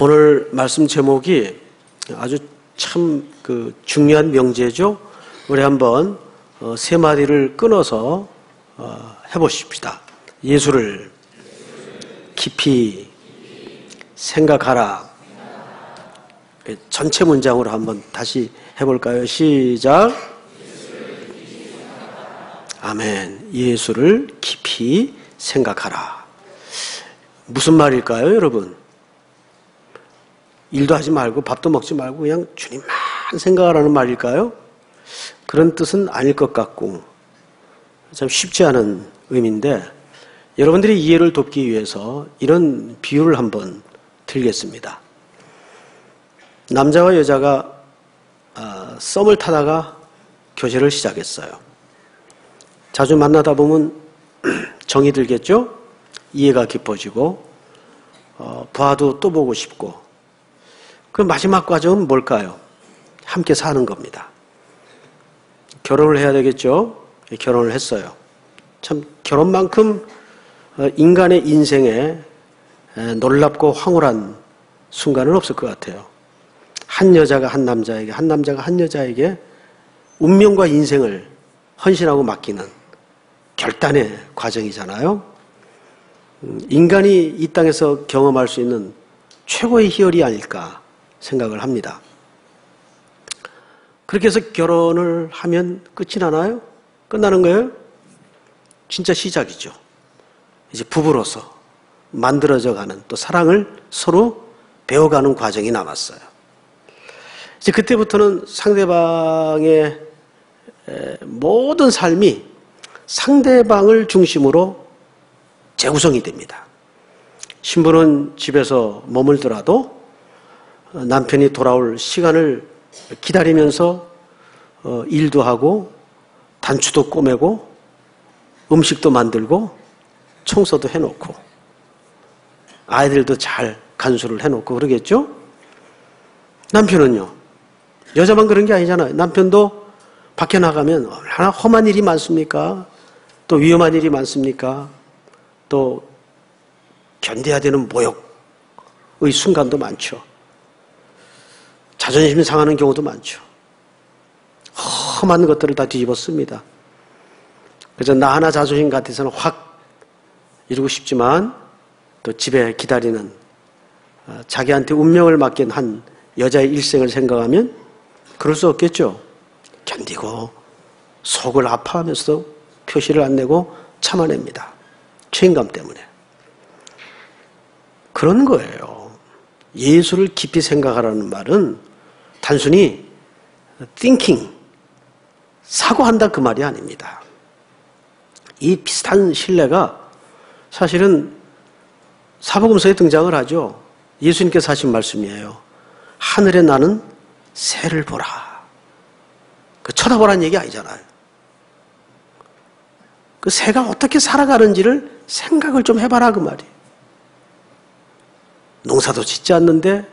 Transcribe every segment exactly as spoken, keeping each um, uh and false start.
오늘 말씀 제목이 아주 참 그 중요한 명제죠. 우리 한번 어, 세 마디를 끊어서 어, 해보십시다. 예수를 깊이 생각하라. 전체 문장으로 한번 다시 해볼까요? 시작. 아멘. 예수를 깊이 생각하라. 무슨 말일까요, 여러분? 일도 하지 말고 밥도 먹지 말고 그냥 주님만 생각하라는 말일까요? 그런 뜻은 아닐 것 같고 참 쉽지 않은 의미인데 여러분들의 이해를 돕기 위해서 이런 비유를 한번 들겠습니다. 남자와 여자가 썸을 타다가 교제를 시작했어요. 자주 만나다 보면 정이 들겠죠? 이해가 깊어지고 어, 봐도 또 보고 싶고 그 마지막 과정은 뭘까요? 함께 사는 겁니다. 결혼을 해야 되겠죠? 결혼을 했어요. 참 결혼만큼 인간의 인생에 놀랍고 황홀한 순간은 없을 것 같아요. 한 여자가 한 남자에게, 한 남자가 한 여자에게 운명과 인생을 헌신하고 맡기는 결단의 과정이잖아요. 인간이 이 땅에서 경험할 수 있는 최고의 희열이 아닐까 생각을 합니다. 그렇게 해서 결혼을 하면 끝이 나나요? 끝나는 거예요? 진짜 시작이죠. 이제 부부로서 만들어져가는 또 사랑을 서로 배워가는 과정이 남았어요. 이제 그때부터는 상대방의 모든 삶이 상대방을 중심으로 재구성이 됩니다. 신부는 집에서 머물더라도 남편이 돌아올 시간을 기다리면서 일도 하고 단추도 꼬매고 음식도 만들고 청소도 해놓고 아이들도 잘 간수를 해놓고 그러겠죠? 남편은요? 여자만 그런 게 아니잖아요. 남편도 밖에 나가면 얼마나 험한 일이 많습니까? 또 위험한 일이 많습니까? 또 견뎌야 되는 모욕의 순간도 많죠. 자존심이 상하는 경우도 많죠. 험한 것들을 다 뒤집어씁니다. 그래서 나 하나 자존심 같아서는 확 이루고 싶지만 또 집에 기다리는 자기한테 운명을 맡긴 한 여자의 일생을 생각하면 그럴 수 없겠죠. 견디고 속을 아파하면서도 표시를 안 내고 참아냅니다. 책임감 때문에. 그런 거예요. 예수를 깊이 생각하라는 말은 단순히 thinking, 사고한다 그 말이 아닙니다. 이 비슷한 신뢰가 사실은 사복음서에 등장을 하죠. 예수님께서 하신 말씀이에요. 하늘에 나는 새를 보라. 그 쳐다보라는 얘기 아니잖아요. 그 새가 어떻게 살아가는지를 생각을 좀 해봐라 그 말이에요. 농사도 짓지 않는데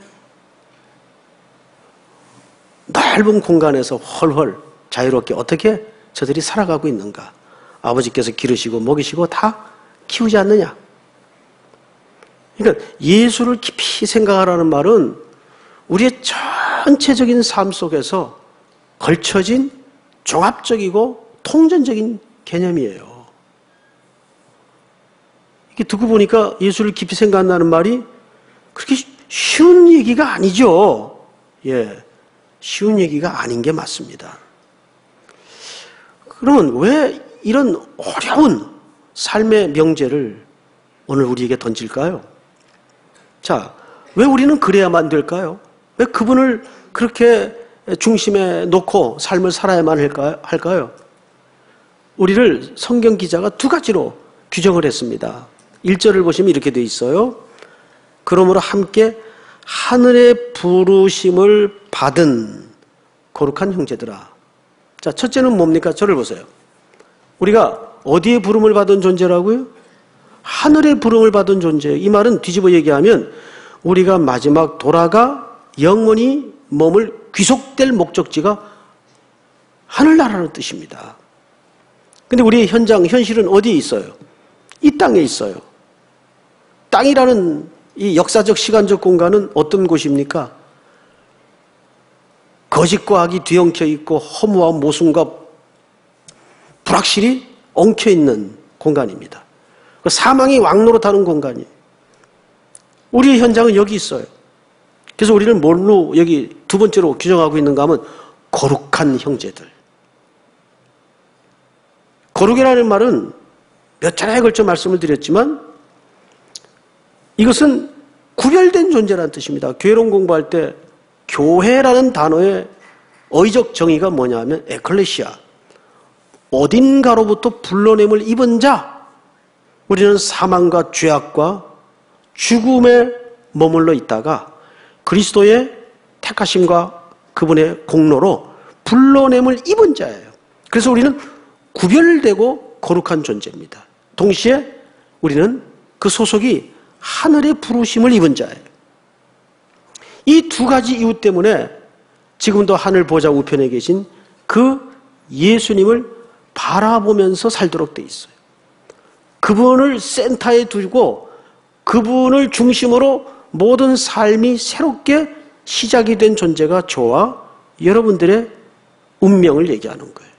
넓은 공간에서 헐헐 자유롭게 어떻게 저들이 살아가고 있는가. 아버지께서 기르시고 먹이시고 다 키우지 않느냐. 그러니까 예수를 깊이 생각하라는 말은 우리의 전체적인 삶 속에서 걸쳐진 종합적이고 통전적인 개념이에요. 이렇게 듣고 보니까 예수를 깊이 생각한다는 말이 그렇게 쉬운 얘기가 아니죠. 예. 쉬운 얘기가 아닌 게 맞습니다. 그러면 왜 이런 어려운 삶의 명제를 오늘 우리에게 던질까요? 자, 왜 우리는 그래야만 될까요? 왜 그분을 그렇게 중심에 놓고 삶을 살아야만 할까요? 우리를 성경 기자가 두 가지로 규정을 했습니다. 일 절을 보시면 이렇게 돼 있어요. 그러므로 함께 하늘의 부르심을 받은 거룩한 형제들아. 자, 첫째는 뭡니까? 저를 보세요. 우리가 어디에 부름을 받은 존재라고요? 하늘의 부름을 받은 존재. 이 말은 뒤집어 얘기하면 우리가 마지막 돌아가 영원히 머물 귀속될 목적지가 하늘나라는 뜻입니다. 근데 우리의 현장, 현실은 어디에 있어요? 이 땅에 있어요. 땅이라는 이 역사적 시간적 공간은 어떤 곳입니까? 거짓과 악이 뒤엉켜 있고 허무와 모순과 불확실이 엉켜 있는 공간입니다. 사망이 왕노릇하는 공간이에요. 우리의 현장은 여기 있어요. 그래서 우리는 뭘로 여기 두 번째로 규정하고 있는가 하면 거룩한 형제들. 거룩이라는 말은 몇 차례에 걸쳐 말씀을 드렸지만 이것은 구별된 존재라는 뜻입니다. 교회론 공부할 때 교회라는 단어의 어휘적 정의가 뭐냐 하면 에클레시아, 어딘가로부터 불러냄을 입은 자. 우리는 사망과 죄악과 죽음에 머물러 있다가 그리스도의 택하심과 그분의 공로로 불러냄을 입은 자예요. 그래서 우리는 구별되고 거룩한 존재입니다. 동시에 우리는 그 소속이 하늘의 부르심을 입은 자예요. 이 두 가지 이유 때문에 지금도 하늘 보좌 우편에 계신 그 예수님을 바라보면서 살도록 돼 있어요. 그분을 센터에 두고 그분을 중심으로 모든 삶이 새롭게 시작이 된 존재가 저와 여러분들의 운명을 얘기하는 거예요.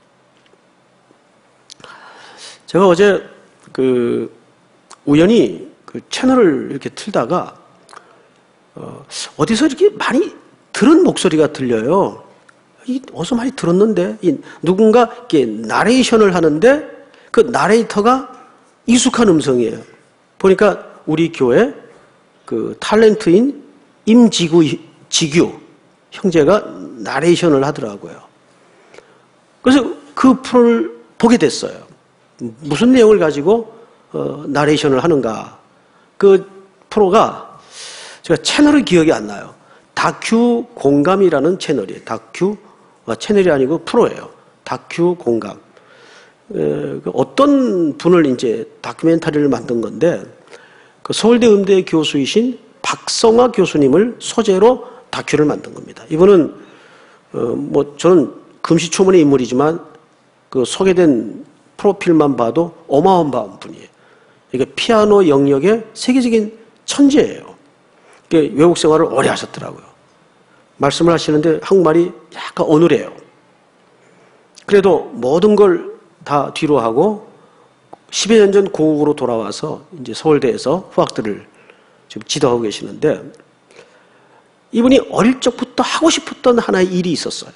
제가 어제 그 우연히 그 채널을 이렇게 틀다가 어, 어디서 이렇게 많이 들은 목소리가 들려요. 이 어디서 많이 들었는데 이 누군가 이렇게 나레이션을 하는데 그 나레이터가 익숙한 음성이에요. 보니까 우리 교회 그 탤런트인 임지구 지규 형제가 나레이션을 하더라고요. 그래서 그 프로를 보게 됐어요. 무슨 내용을 가지고 어, 나레이션을 하는가. 그 프로가 제가 채널의 기억이 안 나요. 다큐 공감이라는 채널이에요. 다큐 아, 채널이 아니고 프로예요. 다큐 공감. 에, 어떤 분을 이제 다큐멘터리를 만든 건데 그 서울대 음대 교수이신 박성화 교수님을 소재로 다큐를 만든 겁니다. 이분은 어, 뭐 저는 금시초문의 인물이지만 그 소개된 프로필만 봐도 어마어마한 분이에요. 이게 피아노 영역의 세계적인 천재예요. 외국 생활을 오래 하셨더라고요. 말씀을 하시는데 한국말이 약간 어눌해요. 그래도 모든 걸 다 뒤로 하고 십여 년 전 고국으로 돌아와서 이제 서울대에서 후학들을 지금 지도하고 계시는데 이분이 어릴 적부터 하고 싶었던 하나의 일이 있었어요.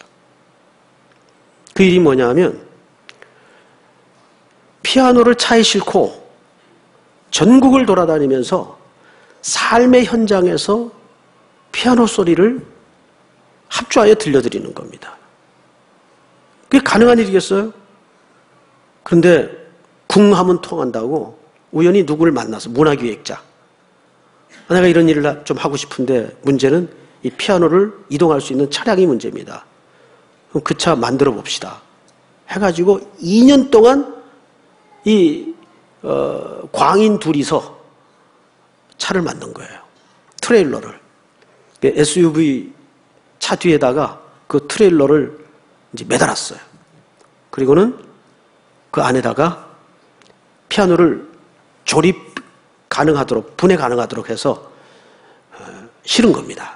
그 일이 뭐냐 하면 피아노를 차에 싣고 전국을 돌아다니면서 삶의 현장에서 피아노 소리를 합주하여 들려드리는 겁니다. 그게 가능한 일이겠어요? 그런데 궁하면 통한다고 우연히 누구를 만나서 문화기획자. 내가 이런 일을 좀 하고 싶은데 문제는 이 피아노를 이동할 수 있는 차량이 문제입니다. 그럼 그 차 만들어 봅시다. 해가지고 이 년 동안 이 어, 광인 둘이서 차를 만든 거예요. 트레일러를. 에스유브이 차 뒤에다가 그 트레일러를 이제 매달았어요. 그리고는 그 안에다가 피아노를 조립 가능하도록, 분해 가능하도록 해서 실은 겁니다.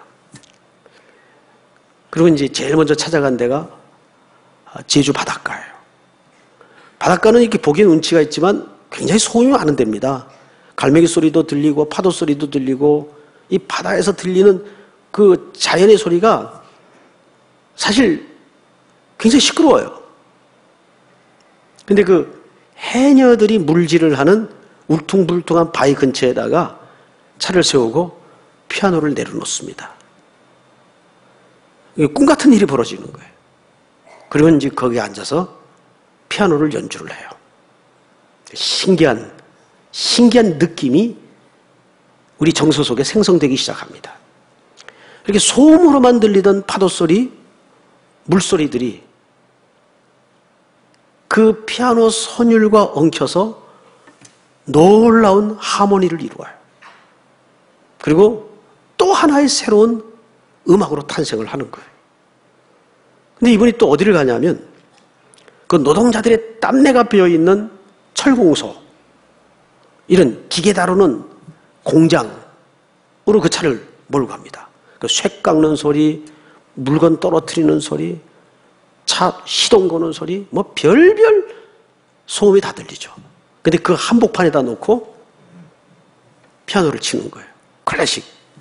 그리고 이제 제일 먼저 찾아간 데가 제주 바닷가예요. 바닷가는 이렇게 보기엔 운치가 있지만 굉장히 소음이 많은 데입니다. 갈매기 소리도 들리고 파도 소리도 들리고 이 바다에서 들리는 그 자연의 소리가 사실 굉장히 시끄러워요. 근데 그 해녀들이 물질을 하는 울퉁불퉁한 바위 근처에다가 차를 세우고 피아노를 내려놓습니다. 꿈 같은 일이 벌어지는 거예요. 그리고 이제 거기에 앉아서 피아노를 연주를 해요. 신기한, 신기한 느낌이 우리 정서 속에 생성되기 시작합니다. 이렇게 소음으로만 들리던 파도소리, 물소리들이 그 피아노 선율과 엉켜서 놀라운 하모니를 이루어요. 그리고 또 하나의 새로운 음악으로 탄생을 하는 거예요. 근데 이분이 또 어디를 가냐면 그 노동자들의 땀내가 배어있는 철공소, 이런 기계 다루는 공장, 그 차를 몰고 갑니다. 그 쇠 깎는 소리, 물건 떨어뜨리는 소리, 차 시동 거는 소리, 뭐 별별 소음이 다 들리죠. 근데 그 한복판에다 놓고 피아노를 치는 거예요. 클래식.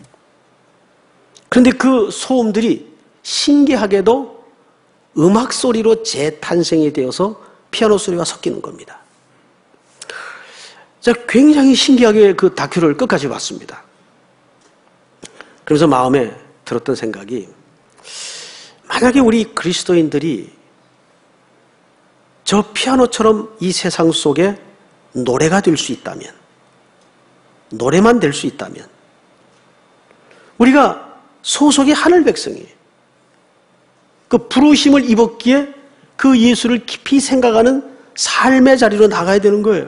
그런데 그 소음들이 신기하게도 음악 소리로 재탄생이 되어서 피아노 소리가 섞이는 겁니다. 제가 굉장히 신기하게 그 다큐를 끝까지 봤습니다. 그러면서 마음에 들었던 생각이, 만약에 우리 그리스도인들이 저 피아노처럼 이 세상 속에 노래가 될 수 있다면, 노래만 될 수 있다면, 우리가 소속의 하늘 백성이 그 부르심을 입었기에 그 예수를 깊이 생각하는 삶의 자리로 나가야 되는 거예요.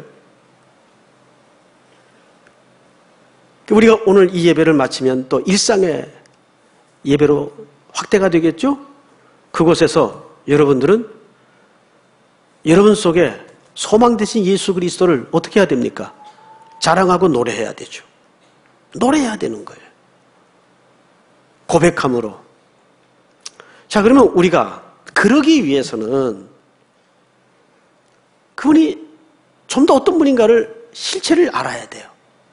우리가 오늘 이 예배를 마치면 또 일상의 예배로 확대가 되겠죠? 그곳에서 여러분들은 여러분 속에 소망 되신 예수 그리스도를 어떻게 해야 됩니까? 자랑하고 노래해야 되죠. 노래해야 되는 거예요. 고백함으로. 자, 그러면 우리가 그러기 위해서는 그분이 좀 더 어떤 분인가를 실체를 알아야 돼요.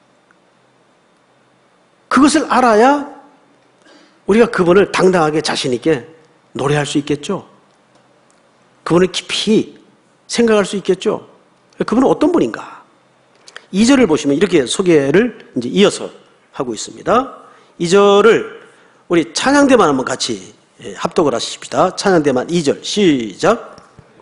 그것을 알아야 우리가 그분을 당당하게 자신 있게 노래할 수 있겠죠. 그분을 깊이 생각할 수 있겠죠. 그분은 어떤 분인가? 이 절을 보시면 이렇게 소개를 이제 이어서 하고 있습니다. 이 절을 우리 찬양대만 한번 같이 합독을 하십시다. 찬양대만 이 절 시작.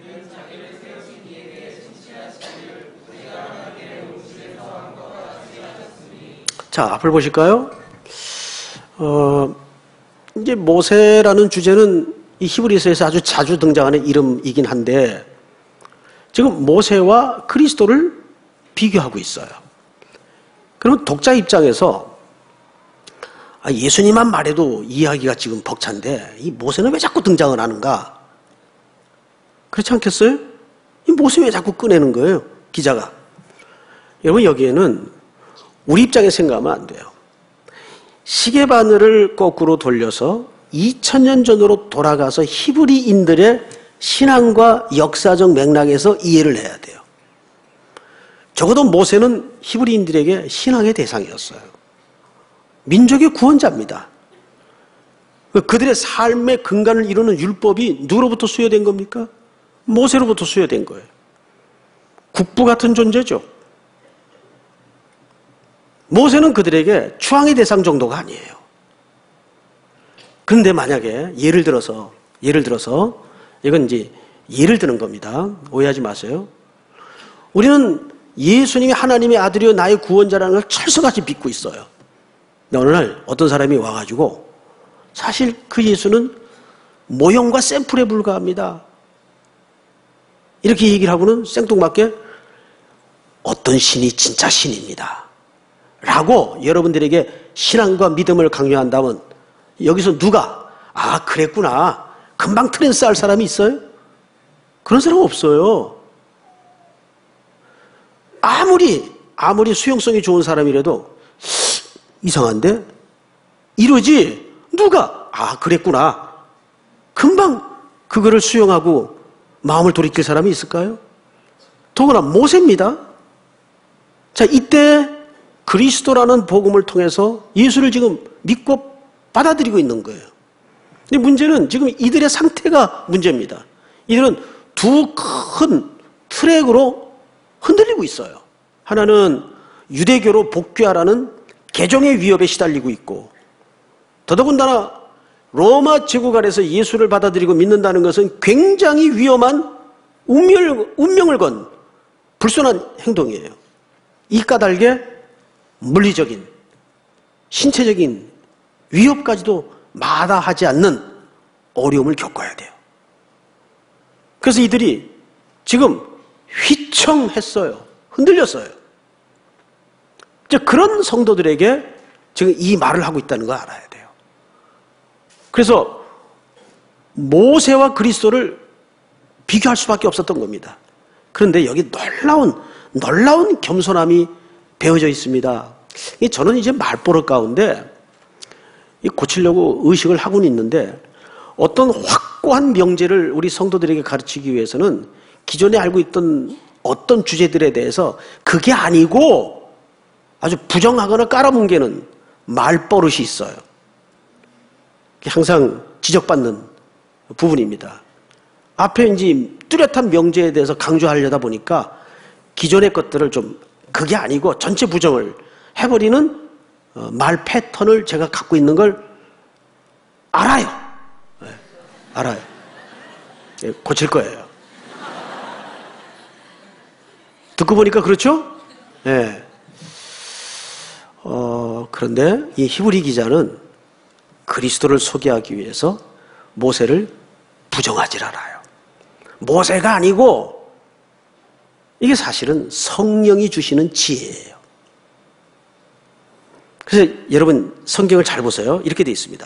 자, 앞을 보실까요? 어, 이제 모세라는 주제는 이 히브리서에서 아주 자주 등장하는 이름이긴 한데, 지금 모세와 그리스도를 비교하고 있어요. 그러면 독자 입장에서 아, 예수님만 말해도 이야기가 지금 벅찬데 이 모세는 왜 자꾸 등장을 하는가? 그렇지 않겠어요? 이 모세 왜 자꾸 꺼내는 거예요? 기자가. 여러분, 여기에는 우리 입장에 생각하면 안 돼요. 시계바늘을 거꾸로 돌려서 이천 년 전으로 돌아가서 히브리인들의 신앙과 역사적 맥락에서 이해를 해야 돼요. 적어도 모세는 히브리인들에게 신앙의 대상이었어요. 민족의 구원자입니다. 그들의 삶의 근간을 이루는 율법이 누구로부터 수여된 겁니까? 모세로부터 수여된 거예요. 국부 같은 존재죠. 모세는 그들에게 추앙의 대상 정도가 아니에요. 그런데 만약에 예를 들어서 예를 들어서 이건 이제 예를 드는 겁니다. 오해하지 마세요. 우리는 예수님이 하나님의 아들이요 나의 구원자라는 걸 철석같이 믿고 있어요. 근데 어느 날 어떤 사람이 와가지고 사실 그 예수는 모형과 샘플에 불과합니다. 이렇게 얘기를 하고는 생뚱맞게 어떤 신이 진짜 신입니다. 라고 여러분들에게 신앙과 믿음을 강요한다면 여기서 누가 아 그랬구나 금방 트랜스 할 사람이 있어요? 그런 사람 없어요. 아무리 아무리 수용성이 좋은 사람이라도 이상한데? 이러지 누가 아 그랬구나 금방 그거를 수용하고 마음을 돌이킬 사람이 있을까요? 더구나 모세입니다. 자, 이때 그리스도라는 복음을 통해서 예수를 지금 믿고 받아들이고 있는 거예요. 근데 문제는 지금 이들의 상태가 문제입니다. 이들은 두 큰 트랙으로 흔들리고 있어요. 하나는 유대교로 복귀하라는 개종의 위협에 시달리고 있고, 더더군다나 로마 제국 아래서 예수를 받아들이고 믿는다는 것은 굉장히 위험한 운명, 운명을 건 불순한 행동이에요. 이 까닭에 물리적인, 신체적인 위협까지도 마다하지 않는 어려움을 겪어야 돼요. 그래서 이들이 지금 휘청했어요. 흔들렸어요. 그런 성도들에게 지금 이 말을 하고 있다는 거 알아야 돼요. 그래서 모세와 그리스도를 비교할 수밖에 없었던 겁니다. 그런데 여기 놀라운 놀라운 겸손함이 배어져 있습니다. 저는 이제 말버릇 가운데 고치려고 의식을 하고는 있는데 어떤 확고한 명제를 우리 성도들에게 가르치기 위해서는 기존에 알고 있던 어떤 주제들에 대해서 그게 아니고 아주 부정하거나 깔아뭉개는 말버릇이 있어요. 항상 지적받는 부분입니다. 앞에 이제 뚜렷한 명제에 대해서 강조하려다 보니까 기존의 것들을 좀 그게 아니고 전체 부정을 해버리는 말 패턴을 제가 갖고 있는 걸 알아요. 네, 알아요. 네, 고칠 거예요. 듣고 보니까 그렇죠? 네. 어, 그런데 이 히브리 기자는 그리스도를 소개하기 위해서 모세를 부정하지 않아요. 모세가 아니고 이게 사실은 성령이 주시는 지혜예요. 그래서 여러분 성경을 잘 보세요. 이렇게 되어 있습니다.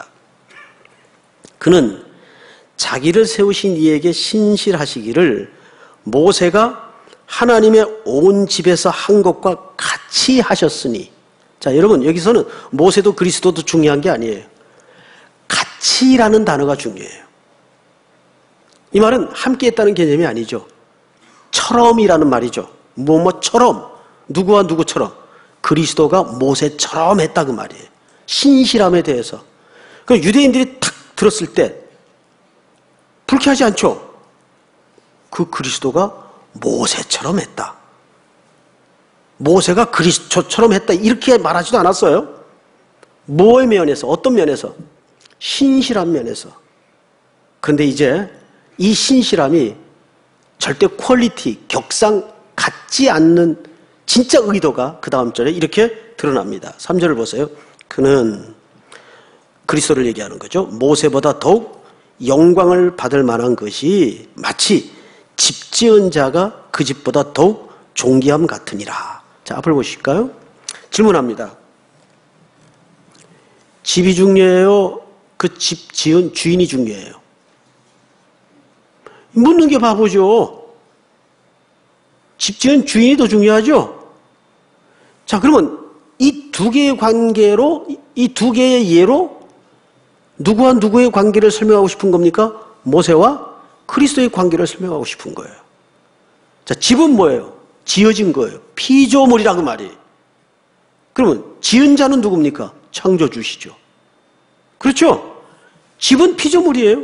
그는 자기를 세우신 이에게 신실하시기를 모세가 하나님의 온 집에서 한 것과 같이 하셨으니. 자, 여러분 여기서는 모세도 그리스도도 중요한 게 아니에요. 같이라는 단어가 중요해요. 이 말은 함께 했다는 개념이 아니죠. 처럼이라는 말이죠. 뭐뭐처럼, 누구와 누구처럼. 그리스도가 모세처럼 했다 그 말이에요. 신실함에 대해서. 그 유대인들이 탁 들었을 때 불쾌하지 않죠? 그 그리스도가 모세처럼 했다. 모세가 그리스도처럼 했다 이렇게 말하지도 않았어요. 뭐의 면에서, 어떤 면에서? 신실한 면에서. 그런데 이제 이 신실함이 절대 퀄리티, 격상 같지 않는 진짜 의도가 그 다음 절에 이렇게 드러납니다. 삼 절을 보세요. 그는 그리스도를 얘기하는 거죠. 모세보다 더욱 영광을 받을 만한 것이 마치 집 지은 자가 그 집보다 더욱 존귀함 같으니라. 자, 앞을 보실까요? 질문합니다. 집이 중요해요? 그 집 지은 주인이 중요해요? 묻는 게 바보죠. 집 지은 주인이 더 중요하죠? 자, 그러면 이 두 개의 관계로, 이 두 개의 예로 누구와 누구의 관계를 설명하고 싶은 겁니까? 모세와 그리스도의 관계를 설명하고 싶은 거예요. 자, 집은 뭐예요? 지어진 거예요. 피조물이라고 말이에요. 그러면 지은 자는 누굽니까? 창조주시죠. 그렇죠? 집은 피조물이에요.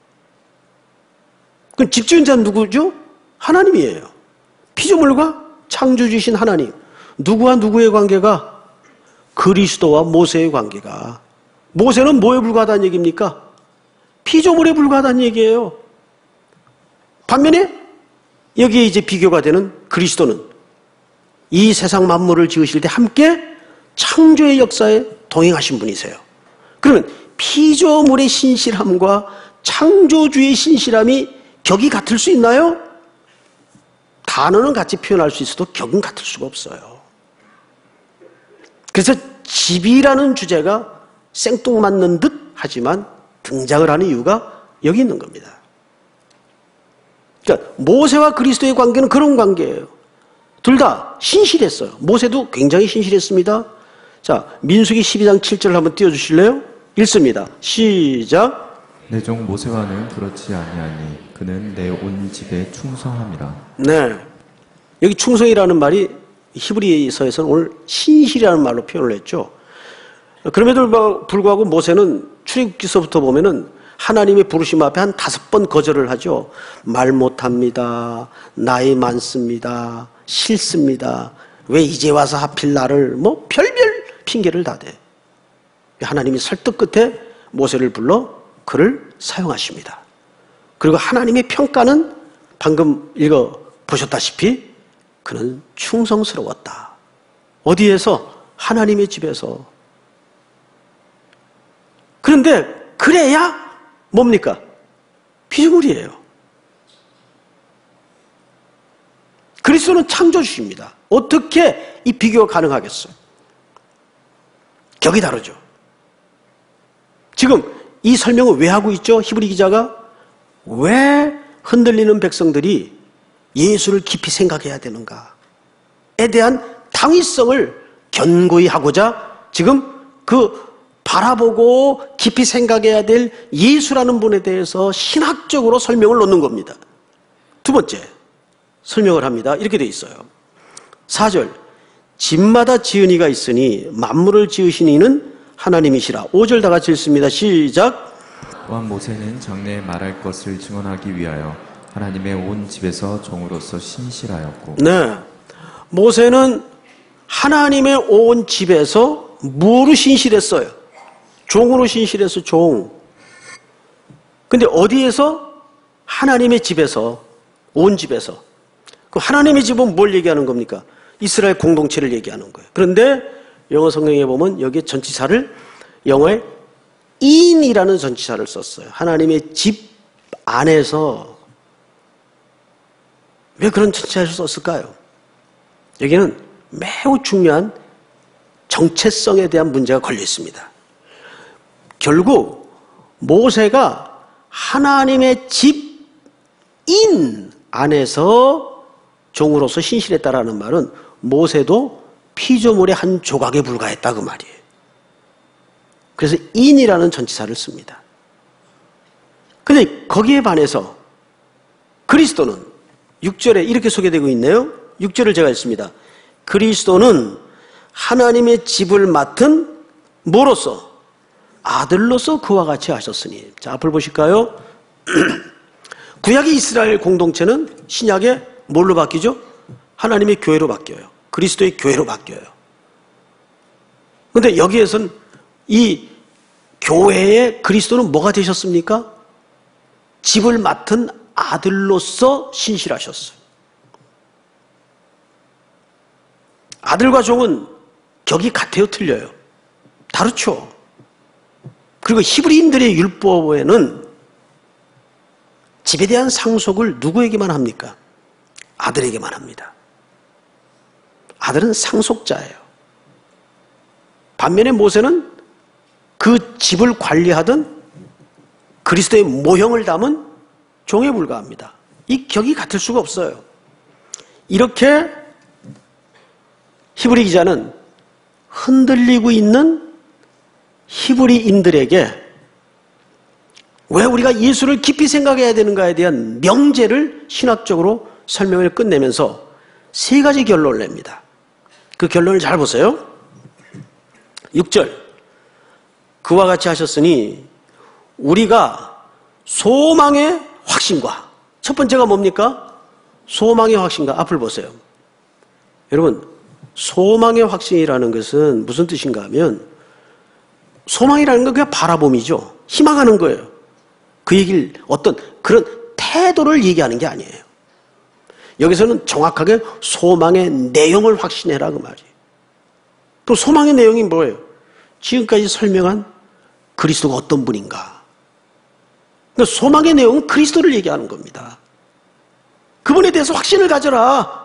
그럼 집 지은 자는 누구죠? 하나님이에요. 피조물과 창조주신 하나님. 누구와 누구의 관계가? 그리스도와 모세의 관계가. 모세는 뭐에 불과하다는 얘기입니까? 피조물에 불과하다는 얘기예요. 반면에 여기에 이제 비교가 되는 그리스도는 이 세상 만물을 지으실 때 함께 창조의 역사에 동행하신 분이세요. 그러면 피조물의 신실함과 창조주의 신실함이 격이 같을 수 있나요? 단어는 같이 표현할 수 있어도 격은 같을 수가 없어요. 그래서 집이라는 주제가 생뚱맞는 듯 하지만 등장을 하는 이유가 여기 있는 겁니다. 그러니까 모세와 그리스도의 관계는 그런 관계예요. 둘 다 신실했어요. 모세도 굉장히 신실했습니다. 자, 민수기 십이 장 칠 절 한번 띄워주실래요? 읽습니다. 시작. 내 종 모세와는 그렇지 아니하니 그는 내 온 집에 충성함이라. 네, 여기 충성이라는 말이 히브리서에서는 오늘 신실이라는 말로 표현을 했죠. 그럼에도 불구하고 모세는 출애굽기서부터 보면은 하나님의 부르심 앞에 한 다섯 번 거절을 하죠. 말 못합니다. 나이 많습니다. 싫습니다. 왜 이제 와서 하필 나를 뭐 별별 핑계를 다 대. 하나님이 설득 끝에 모세를 불러 그를 사용하십니다. 그리고 하나님의 평가는 방금 읽어 보셨다시피 그는 충성스러웠다. 어디에서? 하나님의 집에서. 그런데 그래야 뭡니까? 피조물이에요. 그리스도는 창조주입니다. 어떻게 이 비교가 가능하겠어요? 격이 다르죠. 지금 이 설명을 왜 하고 있죠? 히브리 기자가 왜 흔들리는 백성들이 예수를 깊이 생각해야 되는가에 대한 당위성을 견고히 하고자 지금 그 바라보고 깊이 생각해야 될 예수라는 분에 대해서 신학적으로 설명을 놓는 겁니다. 두 번째 설명을 합니다. 이렇게 돼 있어요. 사 절 집마다 지은 이가 있으니 만물을 지으신 이는 하나님이시라. 오 절 다 같이 읽습니다. 시작. 또한 모세는 장래에 말할 것을 증언하기 위하여 하나님의 온 집에서 종으로서 신실하였고. 네, 모세는 하나님의 온 집에서 뭐로 신실했어요? 종으로 신실했어. 종. 근데 어디에서? 하나님의 집에서, 온 집에서. 그 하나님의 집은 뭘 얘기하는 겁니까? 이스라엘 공동체를 얘기하는 거예요. 그런데 영어 성경에 보면 여기에 전치사를 영어에 in이라는 전치사를 썼어요. 하나님의 집 안에서. 왜 그런 전치사를 썼을까요? 여기는 매우 중요한 정체성에 대한 문제가 걸려 있습니다. 결국 모세가 하나님의 집인 안에서 종으로서 신실했다라는 말은 모세도 피조물의 한 조각에 불과했다 그 말이에요. 그래서 인이라는 전치사를 씁니다. 그런데 거기에 반해서 그리스도는 육 절에 이렇게 소개되고 있네요. 육 절을 제가 읽습니다. 그리스도는 하나님의 집을 맡은 뭐로서? 아들로서 그와 같이 하셨으니. 자, 앞을 보실까요? 구약의 이스라엘 공동체는 신약에 뭘로 바뀌죠? 하나님의 교회로 바뀌어요. 그리스도의 교회로 바뀌어요. 그런데 여기에선 이 교회의 그리스도는 뭐가 되셨습니까? 집을 맡은 아들로서 신실하셨어요. 아들과 종은 격이 같아요, 틀려요? 다르죠. 그리고 히브리인들의 율법에는 집에 대한 상속을 누구에게만 합니까? 아들에게만 합니다. 아들은 상속자예요. 반면에 모세는 그 집을 관리하던 그리스도의 모형을 담은 종에 불과합니다. 이 격이 같을 수가 없어요. 이렇게 히브리 기자는 흔들리고 있는 히브리인들에게 왜 우리가 예수를 깊이 생각해야 되는가에 대한 명제를 신학적으로 설명을 끝내면서 세 가지 결론을 냅니다. 그 결론을 잘 보세요. 육 절 그와 같이 하셨으니 우리가 소망의 확신과, 첫 번째가 뭡니까? 소망의 확신과. 앞을 보세요. 여러분, 소망의 확신이라는 것은 무슨 뜻인가 하면 소망이라는 건 그냥 바라봄이죠. 희망하는 거예요. 그 얘기를 어떤 그런 태도를 얘기하는 게 아니에요. 여기서는 정확하게 소망의 내용을 확신해라 그 말이에요. 또 소망의 내용이 뭐예요? 지금까지 설명한 그리스도가 어떤 분인가. 그러니까 소망의 내용은 그리스도를 얘기하는 겁니다. 그분에 대해서 확신을 가져라.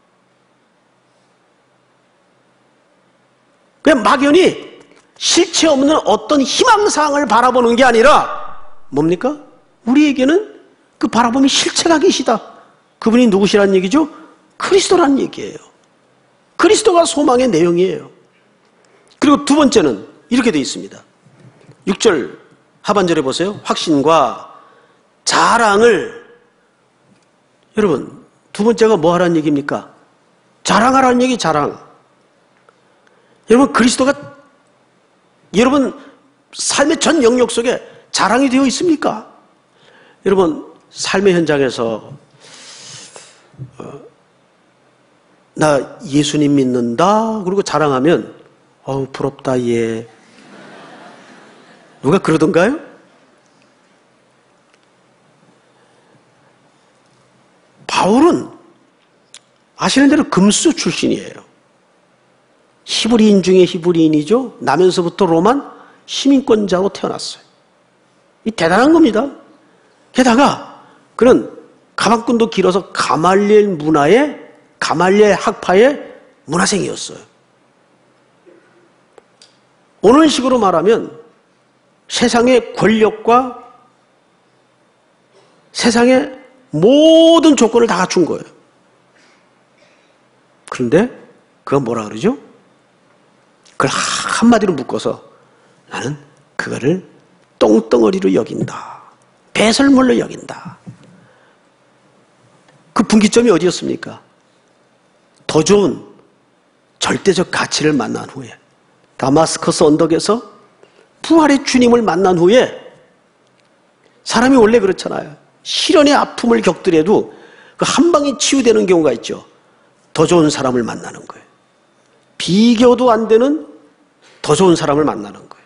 그냥 막연히 실체 없는 어떤 희망사항을 바라보는 게 아니라 뭡니까? 우리에게는 그 바라보면 실체가 계시다. 그분이 누구시라는 얘기죠? 그리스도라는 얘기예요. 그리스도가 소망의 내용이에요. 그리고 두 번째는 이렇게 되어 있습니다. 육 절 하반절에 보세요. 확신과 자랑을. 여러분, 두 번째가 뭐 하라는 얘기입니까? 자랑하라는 얘기, 자랑. 여러분, 그리스도가 여러분 삶의 전 영역 속에 자랑이 되어 있습니까? 여러분, 삶의 현장에서 어, 나 예수님 믿는다 그리고 자랑하면 어우 부럽다 얘. 누가 그러던가요? 바울은 아시는 대로 금수 출신이에요. 히브리인 중에 히브리인이죠. 나면서부터 로만 시민권자로 태어났어요. 이 대단한 겁니다. 게다가 그는 가방끈도 길어서 가말리엘 문화의 가말리엘 학파의 문화생이었어요. 오늘 식으로 말하면 세상의 권력과 세상의 모든 조건을 다 갖춘 거예요. 그런데 그건 뭐라 그러죠? 그걸 한마디로 묶어서 나는 그거를 똥덩어리로 여긴다. 배설물로 여긴다. 그 분기점이 어디였습니까? 더 좋은 절대적 가치를 만난 후에 다마스커스 언덕에서 부활의 주님을 만난 후에 사람이 원래 그렇잖아요. 시련의 아픔을 겪더라도 그 한 방에 치유되는 경우가 있죠. 더 좋은 사람을 만나는 거예요. 비교도 안 되는 더 좋은 사람을 만나는 거예요.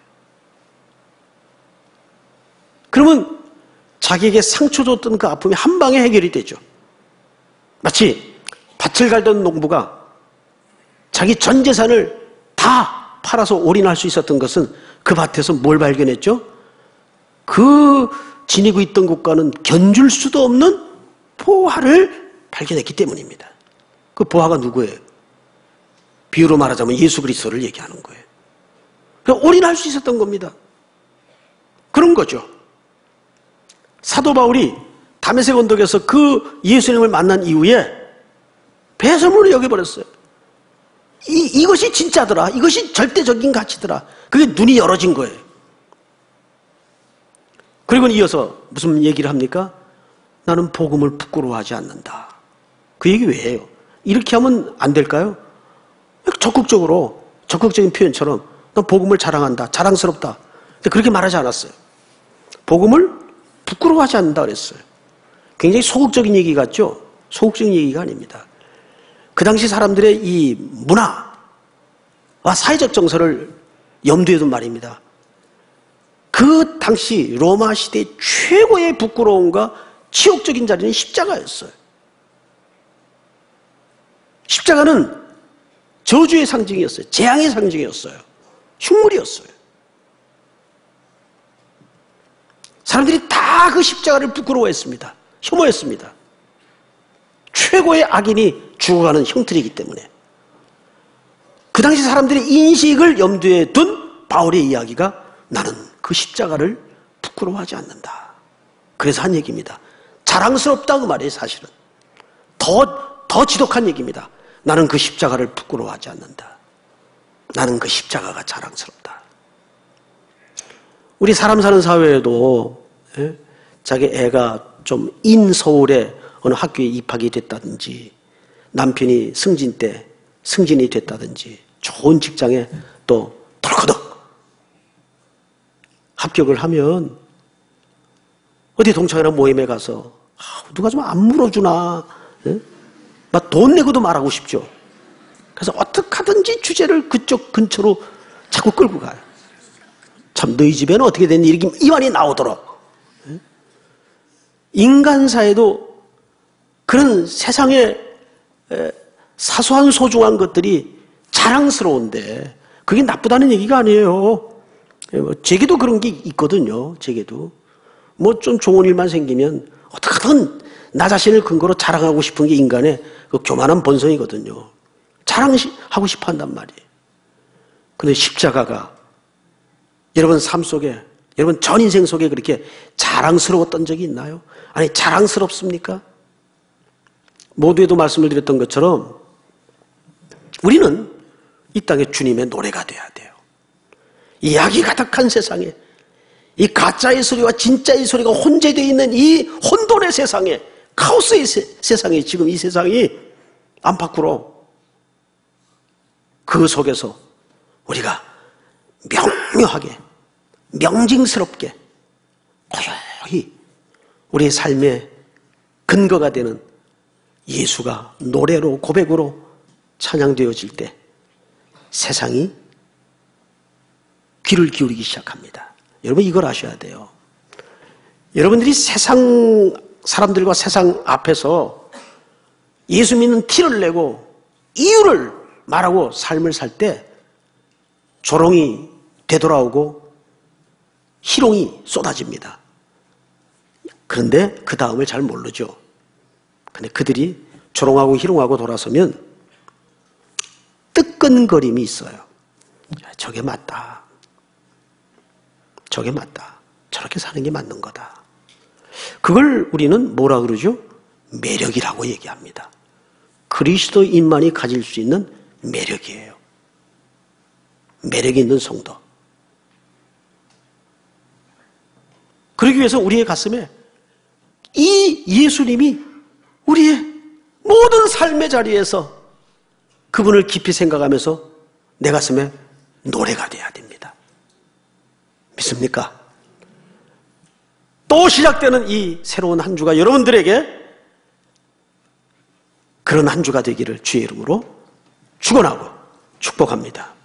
그러면 자기에게 상처 줬던 그 아픔이 한 방에 해결이 되죠. 마치 밭을 갈던 농부가 자기 전 재산을 다 팔아서 올인할 수 있었던 것은 그 밭에서 뭘 발견했죠? 그 지니고 있던 곳과는 견줄 수도 없는 보화를 발견했기 때문입니다. 그 보화가 누구예요? 비유로 말하자면 예수 그리스도를 얘기하는 거예요. 그러니까 올인할 수 있었던 겁니다. 그런 거죠. 사도 바울이 다메섹 언덕에서 그 예수님을 만난 이후에 배설물을 여겨버렸어요. 이, 이것이 진짜더라. 이것이 절대적인 가치더라. 그게 눈이 열어진 거예요. 그리고 이어서 무슨 얘기를 합니까? 나는 복음을 부끄러워하지 않는다. 그 얘기 왜 해요? 이렇게 하면 안 될까요? 적극적으로, 적극적인 표현처럼 난 복음을 자랑한다. 자랑스럽다. 근데 그렇게 말하지 않았어요. 복음을 부끄러워하지 않는다 그랬어요. 굉장히 소극적인 얘기 같죠? 소극적인 얘기가 아닙니다. 그 당시 사람들의 이 문화와 사회적 정서를 염두에 둔 말입니다. 그 당시 로마 시대의 최고의 부끄러움과 치욕적인 자리는 십자가였어요. 십자가는 저주의 상징이었어요. 재앙의 상징이었어요. 흉물이었어요. 사람들이 다 그 십자가를 부끄러워했습니다. 혐오했습니다. 최고의 악인이 죽어가는 형틀이기 때문에. 그 당시 사람들의 인식을 염두에 둔 바울의 이야기가 나는 그 십자가를 부끄러워하지 않는다. 그래서 한 얘기입니다. 자랑스럽다 그 말이에요. 사실은 더, 더 지독한 얘기입니다. 나는 그 십자가를 부끄러워하지 않는다. 나는 그 십자가가 자랑스럽다. 우리 사람 사는 사회에도 예? 자기 애가 좀 인서울에 어느 학교에 입학이 됐다든지 남편이 승진 때 승진이 됐다든지 좋은 직장에 또 덜커덕 합격을 하면 어디 동창회나 모임에 가서 아, 누가 좀 안 물어주나 예? 막 돈 내고도 말하고 싶죠. 그래서 어떻게 하든지 주제를 그쪽 근처로 자꾸 끌고 가요. 참 너희 집에는 어떻게 됐니? 이렇게 이 말이 나오도록. 예? 인간사에도 그런 세상의 사소한 소중한 것들이 자랑스러운데 그게 나쁘다는 얘기가 아니에요. 제게도 그런 게 있거든요. 제게도. 뭐 좀 좋은 일만 생기면 어떻게든 나 자신을 근거로 자랑하고 싶은 게 인간의 그 교만한 본성이거든요. 자랑하고 싶어 한단 말이에요. 근데 십자가가 여러분 삶 속에, 여러분 전 인생 속에 그렇게 자랑스러웠던 적이 있나요? 아니, 자랑스럽습니까? 모두에도 말씀을 드렸던 것처럼 우리는 이 땅에 주님의 노래가 돼야 돼요. 이 약이 가득한 세상에, 이 가짜의 소리와 진짜의 소리가 혼재되어 있는 이 혼돈의 세상에, 카오스의 세, 세상에, 지금 이 세상이 안팎으로 그 속에서 우리가 명료하게, 명징스럽게, 고요히 우리의 삶의 근거가 되는 예수가 노래로, 고백으로 찬양되어질 때 세상이 귀를 기울이기 시작합니다. 여러분 이걸 아셔야 돼요. 여러분들이 세상 사람들과 세상 앞에서 예수 믿는 티를 내고 이유를 말하고 삶을 살 때 조롱이 되돌아오고 희롱이 쏟아집니다. 그런데 그 다음을 잘 모르죠. 근데 그들이 조롱하고 희롱하고 돌아서면 뜨끈거림이 있어요. 저게 맞다. 저게 맞다. 저렇게 사는 게 맞는 거다. 그걸 우리는 뭐라 그러죠? 매력이라고 얘기합니다. 그리스도인만이 가질 수 있는 매력이에요. 매력이 있는 성도. 그러기 위해서 우리의 가슴에 이 예수님이 우리의 모든 삶의 자리에서 그분을 깊이 생각하면서 내 가슴에 노래가 돼야 됩니다. 믿습니까? 또 시작되는 이 새로운 한 주가 여러분들에게 그런 한 주가 되기를 주의 이름으로 축원하고 축복합니다.